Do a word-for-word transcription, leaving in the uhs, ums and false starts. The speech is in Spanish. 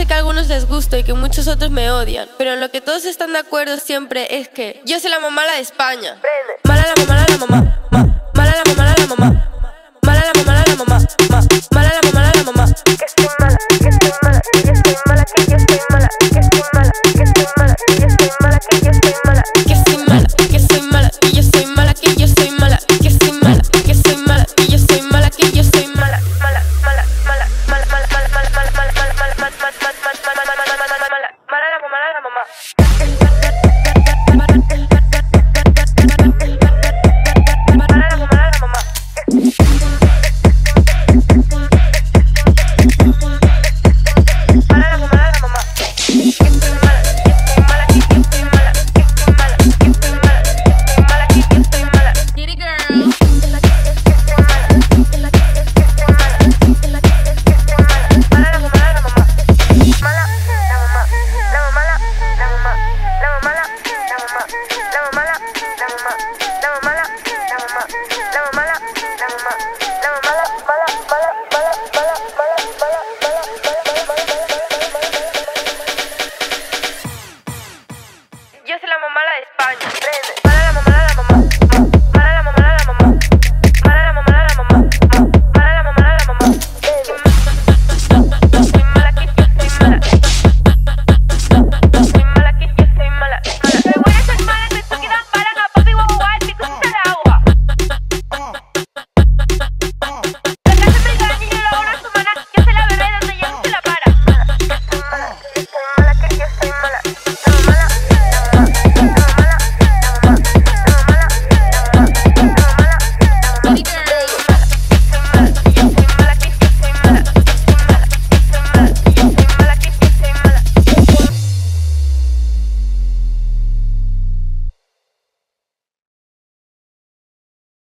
que a algunos les gusto y que muchos otros me odian, pero en lo que todos están de acuerdo siempre es que yo soy la mamá la de España. Mala la mamá, la mamá, ma, mala la mamá, la mamá, mala la mamá, la mamá, ma, mala la